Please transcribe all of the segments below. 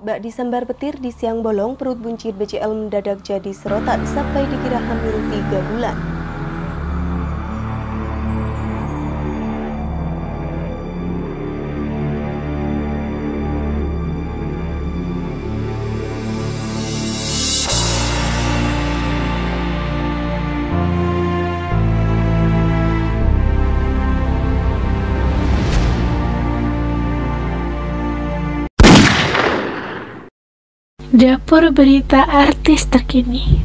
Bak disambar petir di siang bolong, perut buncit BCL mendadak jadi sorotan sampai dikira hamil 3 bulan. Dapur berita artis terkini.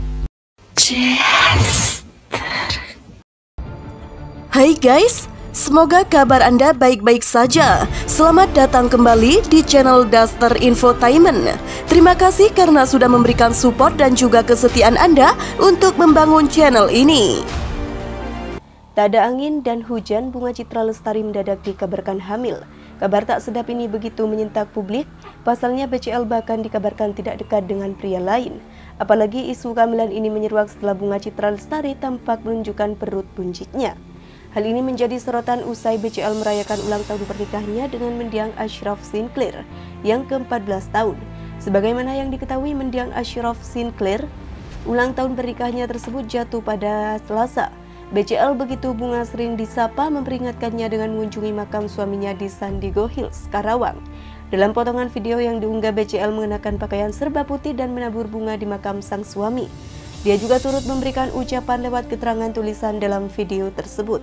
Hai guys, semoga kabar Anda baik-baik saja. Selamat datang kembali di channel Daster Infotainment. Terima kasih karena sudah memberikan support dan juga kesetiaan Anda untuk membangun channel ini. Tak ada angin dan hujan, Bunga Citra Lestari mendadak dikabarkan hamil. Kabar tak sedap ini begitu menyentak publik, pasalnya BCL bahkan dikabarkan tidak dekat dengan pria lain. Apalagi isu kehamilan ini menyeruak setelah Bunga Citra Lestari tampak menunjukkan perut buncitnya. Hal ini menjadi sorotan usai BCL merayakan ulang tahun pernikahannya dengan mendiang Ashraf Sinclair yang ke-14 tahun. Sebagaimana yang diketahui, mendiang Ashraf Sinclair, ulang tahun pernikahannya tersebut jatuh pada Selasa. BCL begitu Bunga sering disapa memperingatkannya dengan mengunjungi makam suaminya di San Diego Hills, Karawang. Dalam potongan video yang diunggah, BCL mengenakan pakaian serba putih dan menabur bunga di makam sang suami. Dia juga turut memberikan ucapan lewat keterangan tulisan dalam video tersebut.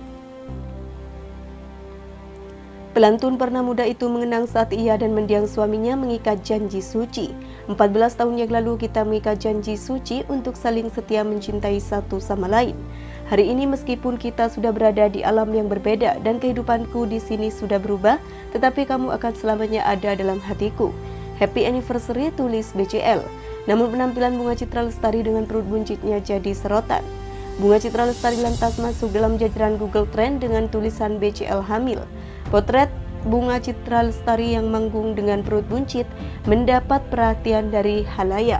Pelantun pernah muda itu mengenang saat ia dan mendiang suaminya mengikat janji suci. 14 tahun yang lalu kita mengikat janji suci untuk saling setia mencintai satu sama lain. Hari ini meskipun kita sudah berada di alam yang berbeda dan kehidupanku di sini sudah berubah, tetapi kamu akan selamanya ada dalam hatiku. Happy anniversary, tulis BCL. Namun penampilan Bunga Citra Lestari dengan perut buncitnya jadi sorotan. Bunga Citra Lestari lantas masuk dalam jajaran Google Trend dengan tulisan BCL hamil. Potret Bunga Citra Lestari yang manggung dengan perut buncit mendapat perhatian dari halayak.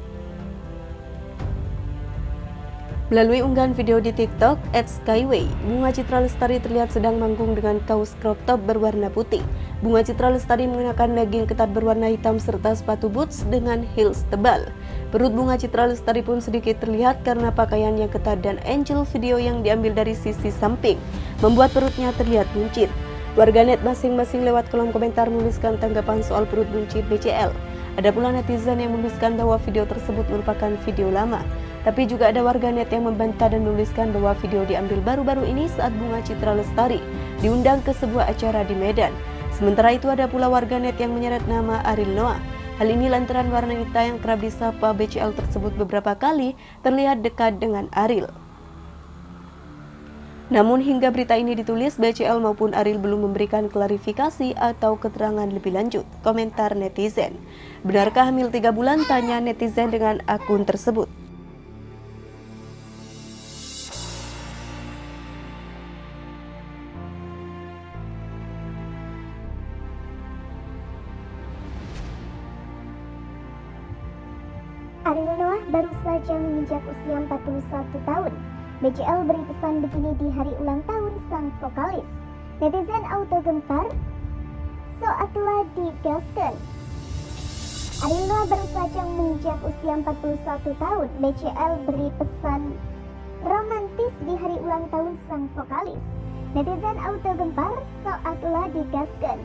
Melalui unggahan video di TikTok @skyway, Bunga Citra Lestari terlihat sedang manggung dengan kaos crop top berwarna putih. Bunga Citra Lestari mengenakan legging ketat berwarna hitam serta sepatu boots dengan heels tebal. Perut Bunga Citra Lestari pun sedikit terlihat karena pakaian yang ketat dan angle video yang diambil dari sisi samping membuat perutnya terlihat buncit. Warganet masing-masing lewat kolom komentar menuliskan tanggapan soal perut buncit BCL. Ada pula netizen yang menuliskan bahwa video tersebut merupakan video lama. Tapi juga ada warganet yang membantah dan menuliskan bahwa video diambil baru-baru ini saat Bunga Citra Lestari diundang ke sebuah acara di Medan. Sementara itu ada pula warganet yang menyeret nama Ariel Noah. Hal ini lantaran wanita yang kerap disapa BCL tersebut beberapa kali terlihat dekat dengan Ariel. Namun hingga berita ini ditulis, BCL maupun Ariel belum memberikan klarifikasi atau keterangan lebih lanjut. Komentar netizen. Benarkah hamil 3 bulan? Tanya netizen dengan akun tersebut. Ariel Noah baru saja menginjak usia 41 tahun. BCL beri pesan begini di hari ulang tahun sang vokalis. Netizen auto gempar, so atulah digaskan. Ariel Noah baru saja menginjak usia 41 tahun. BCL beri pesan romantis di hari ulang tahun sang vokalis. Netizen auto gempar, so atulah digaskan.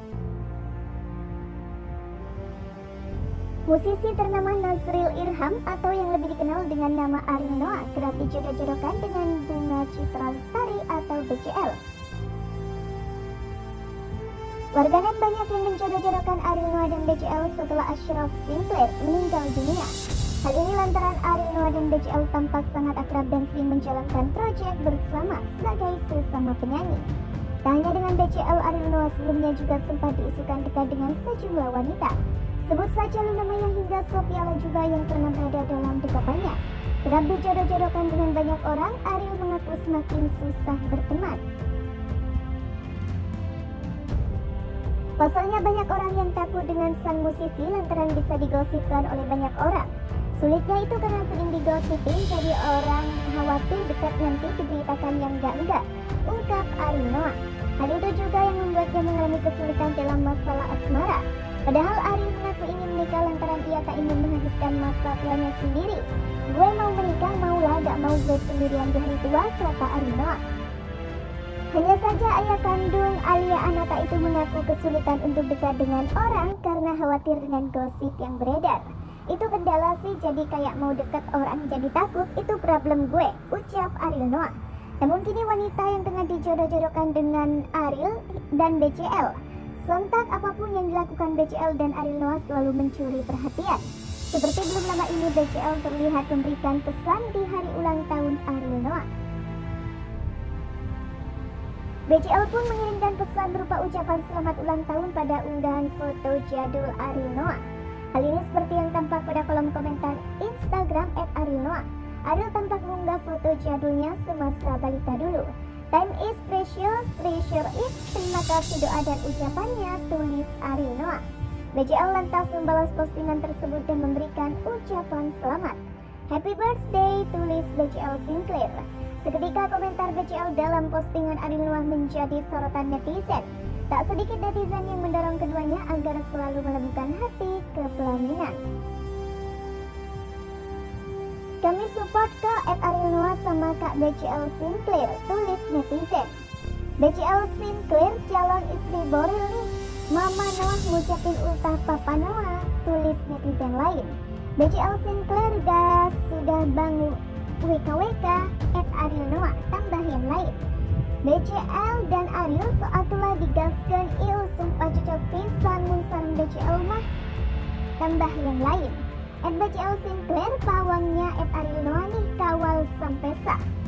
Musisi ternama Nazril Irham atau yang lebih dikenal dengan nama Ariel Noah kerap dijodoh-jodohkan dengan Bunga Citra Lestari atau BCL. Warganet banyak yang menjodoh-jodohkan Ariel Noah dan BCL setelah Ashraf Sinclair meninggal dunia. Hal ini lantaran Ariel Noah dan BCL tampak sangat akrab dan sering menjalankan proyek bersama sebagai sesama penyanyi. Tak hanya dengan BCL, Ariel Noah sebelumnya juga sempat diisukan dekat dengan sejumlah wanita. Sebut saja Luna Maya hingga Sophia Latjuba yang pernah berada dalam dekapannya. Kerap dijodoh-jodohkan dengan banyak orang, Ariel mengaku semakin susah berteman. Pasalnya banyak orang yang takut dengan sang musisi lantaran bisa digosipkan oleh banyak orang. Sulitnya itu karena sering digosipin, jadi orang khawatir dekat nanti diberitakan yang enggak-enggak, ungkap Ariel Noah. Hal itu juga yang membuatnya mengalami kesulitan dalam masalah asmara. Padahal Ariel mengaku ingin menikah lantaran ia tak ingin menghabiskan masa tuanya sendiri. Gue mau menikah, maulah, gak mau gue sendirian di hari tua, kata Ariel Noah. Hanya saja ayah kandung Alia Anata itu mengaku kesulitan untuk dekat dengan orang karena khawatir dengan gosip yang beredar. Itu kendala sih, jadi kayak mau deket orang jadi takut, itu problem gue, ucap Ariel Noah. Namun kini wanita yang tengah dijodoh-jodohkan dengan Ariel dan BCL. Sontak apapun yang dilakukan BCL dan Ariel Noah selalu mencuri perhatian. Seperti belum lama ini BCL terlihat memberikan pesan di hari ulang tahun Ariel Noah. BCL pun mengirimkan pesan berupa ucapan selamat ulang tahun pada unggahan foto jadul Ariel Noah. Hal ini seperti yang tampak pada kolom komentar Instagram @arielnoah. Ariel tampak mengunggah foto jadulnya semasa balita dulu. Time is precious, treasure it. Terima kasih doa dan ucapannya, tulis Ariel Noah. BCL lantas membalas postingan tersebut dan memberikan ucapan selamat. Happy birthday, tulis BCL Sinclair. Seketika komentar BCL dalam postingan Ariel Noah menjadi sorotan netizen. Tak sedikit netizen yang mendorong keduanya agar selalu melembutkan hati ke pelaminan. Kami support ke @Ariel Noah sama Kak BCL Sinclair, tulis netizen. BCL Sinclair calon istri Boril nih. Mama Noah ngucapin ultah Papa Noah, tulis netizen lain. BCL Sinclair sudah bangun WKWK @Ariel Noah, tambah yang lain. BCL dan Ariel soatulah digaskan iu sumpah cocok pisan mun sareng BCL mah, tambah yang lain. BCL Sinclair pawangnya @Ariel Noah nih kawal sampai sa.